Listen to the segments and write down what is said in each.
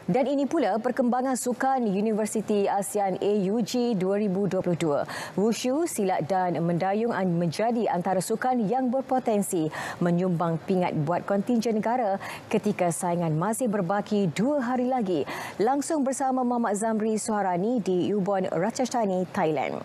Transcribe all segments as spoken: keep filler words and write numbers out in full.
Dan ini pula perkembangan sukan Universiti ASEAN A U G dua ribu dua puluh dua. Wushu, silat dan mendayung menjadi antara sukan yang berpotensi menyumbang pingat buat kontingen negara ketika saingan masih berbaki dua hari lagi. Langsung bersama Muhammad Zamri Suharani di Ubon Ratchathani, Thailand.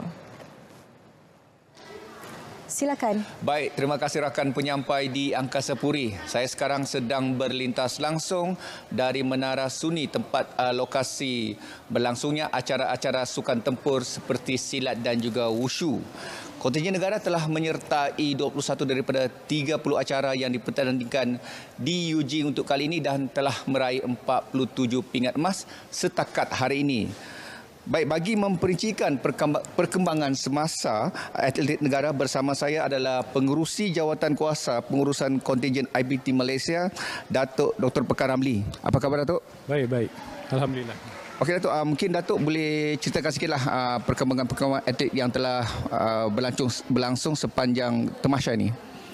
Silakan. Baik, terima kasih rakan penyampai di Angkasa Puri. Saya sekarang sedang berlintas langsung dari Menara Suni, tempat uh, lokasi berlangsungnya acara-acara sukan tempur seperti silat dan juga wushu. Kontingen negara telah menyertai dua puluh satu daripada tiga puluh acara yang dipertandingkan di U G untuk kali ini dan telah meraih empat puluh tujuh pingat emas setakat hari ini. Baik, bagi memperincikan perkembangan semasa atlet negara, bersama saya adalah pengerusi jawatan kuasa pengurusan kontingen I B T Malaysia, Datuk Doktor Pekan Ramli. Apa khabar, Datuk? Baik, baik. Alhamdulillah. Okey, Datuk, uh, mungkin Datuk boleh ceritakan sikitlah uh, perkembangan-perkembangan atlet yang telah uh, berlangsung, berlangsung sepanjang temasya ini.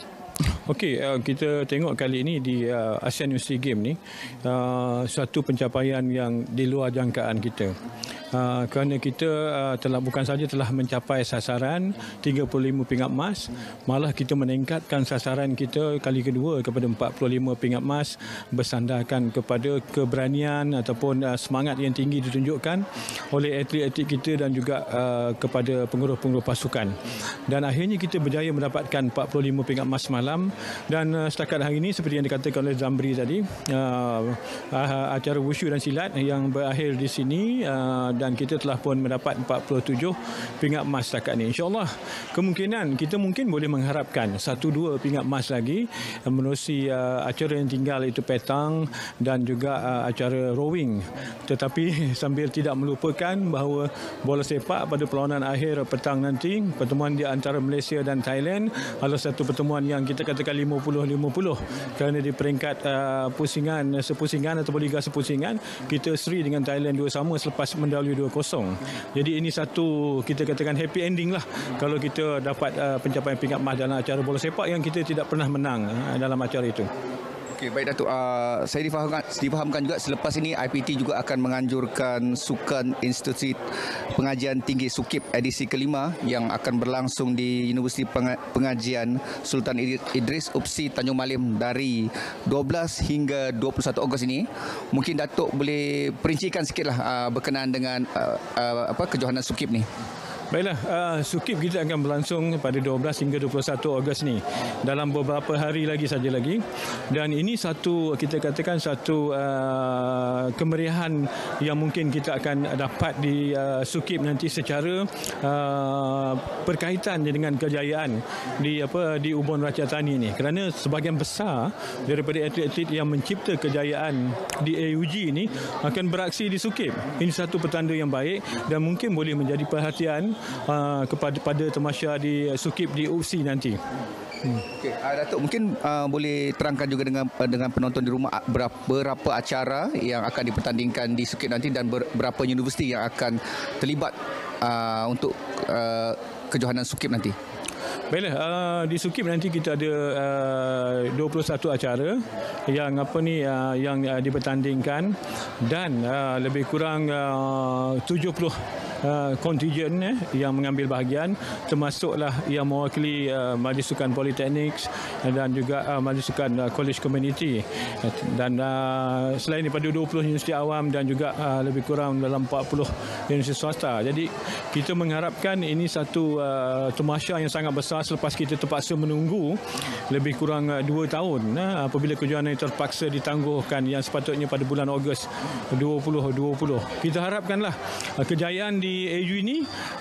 Okey, uh, kita tengok kali ini di uh, ASEAN University Game ni uh, suatu pencapaian yang di luar jangkaan kita. Uh, kerana kita uh, telah bukan saja telah mencapai sasaran tiga puluh lima pingat emas, malah kita meningkatkan sasaran kita kali kedua kepada empat puluh lima pingat emas, bersandarkan kepada keberanian ataupun uh, semangat yang tinggi ditunjukkan oleh atlet-atlet kita dan juga uh, kepada pengurus-pengurus pasukan. Dan akhirnya kita berjaya mendapatkan empat puluh lima pingat emas semalam. Dan uh, setakat hari ini seperti yang dikatakan oleh Zamri tadi, uh, uh, acara wushu dan silat yang berakhir di sini, uh, dan kita telah pun mendapat empat puluh tujuh pingat emas setakat ini. InsyaAllah kemungkinan kita mungkin boleh mengharapkan satu dua pingat emas lagi uh, menerusi uh, acara yang tinggal, itu petang dan juga uh, acara rowing. Tetapi sambil tidak melupakan bahawa bola sepak pada perlawanan akhir petang nanti, pertemuan di antara Malaysia dan Thailand adalah satu pertemuan yang kita katakan lima puluh lima puluh, kerana di peringkat uh, pusingan sepusingan atau liga sepusingan kita seri dengan Thailand dua sama selepas mendahului dua kosong. Jadi ini satu kita katakan happy ending lah kalau kita dapat uh, pencapaian pingat emas dalam acara bola sepak yang kita tidak pernah menang uh, dalam acara itu. Okey, baik Datuk. Uh, saya difahamkan, difahamkan juga selepas ini I P T juga akan menganjurkan Sukan Institut Pengajian Tinggi Sukip edisi kelima yang akan berlangsung di Universiti Pengajian Sultan Idris U P S I Tanjung Malim dari dua belas hingga dua puluh satu Ogos ini. Mungkin Datuk boleh perincikan sikitlah uh, berkenaan dengan uh, uh, apa kejohanan Sukip ni. Baiklah, uh, Sukip kita akan berlangsung pada dua belas hingga dua puluh satu Ogos ni, dalam beberapa hari lagi saja lagi. Dan ini satu, kita katakan satu uh, kemeriahan yang mungkin kita akan dapat di uh, Sukip nanti secara uh, berkaitan dengan kejayaan di apa di Ubon Ratchathani ni. Kerana sebahagian besar daripada atlet-atlet yang mencipta kejayaan di A U G ni akan beraksi di Sukip. Ini satu petanda yang baik dan mungkin boleh menjadi perhatian Uh, kepada pada temasya di Sukip di U P S I nanti. Hmm. Okey, uh, Datuk mungkin uh, boleh terangkan juga dengan uh, dengan penonton di rumah berapa, berapa acara yang akan dipertandingkan di Sukip nanti dan ber, berapa universiti yang akan terlibat uh, untuk uh, kejohanan Sukip nanti. Baiklah, uh, di Sukip nanti kita ada uh, dua puluh satu acara yang apa ni uh, yang uh, dipertandingkan dan uh, lebih kurang uh, tujuh puluh Uh, kontingen eh, yang mengambil bahagian, termasuklah yang mewakili uh, Majlis Sukan Politeknik dan juga uh, Majlis Sukan uh, College Community, dan uh, selain daripada dua puluh universiti awam dan juga uh, lebih kurang dalam empat puluh universiti swasta. Jadi kita mengharapkan ini satu uh, temasya yang sangat besar selepas kita terpaksa menunggu lebih kurang uh, dua tahun uh, apabila kejohanan terpaksa ditangguhkan yang sepatutnya pada bulan Ogos dua ribu dua puluh. Kita harapkanlah uh, kejayaan di A U ini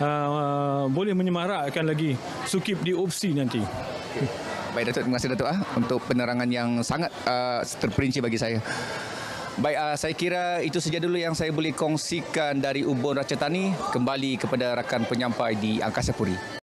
uh, boleh menyemarakkan lagi Sukip di U P S I nanti. Baik Datuk, terima kasih Datuk ah untuk penerangan yang sangat uh, terperinci bagi saya. Baik, uh, saya kira itu saja dulu yang saya boleh kongsikan dari Ubon Ratchathani. Kembali kepada rakan penyampai di Angkasa Puri.